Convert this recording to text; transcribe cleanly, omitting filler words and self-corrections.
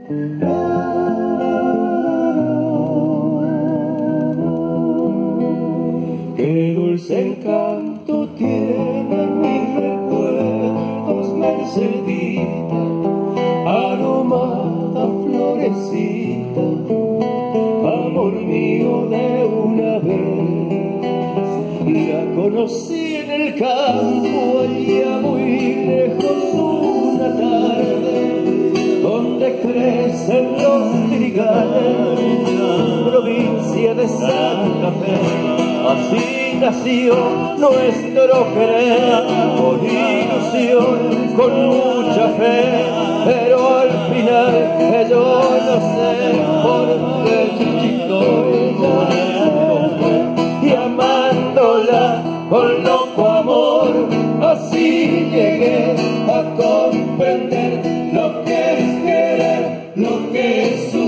Qué dulce encanto tienen mis recuerdos, Mercedita, aromada florecita, amor mío de una vez. La conocí en el campo, allá muy lejos una tarde, donde crecen los trigales, provincia de Santa Fe. Así nació nuestro querer, con ilusión, con mucha fe, pero al final yo no sé por qué chiquito y amándola con loco amor, así llegué a comprender lo que es querer, lo que es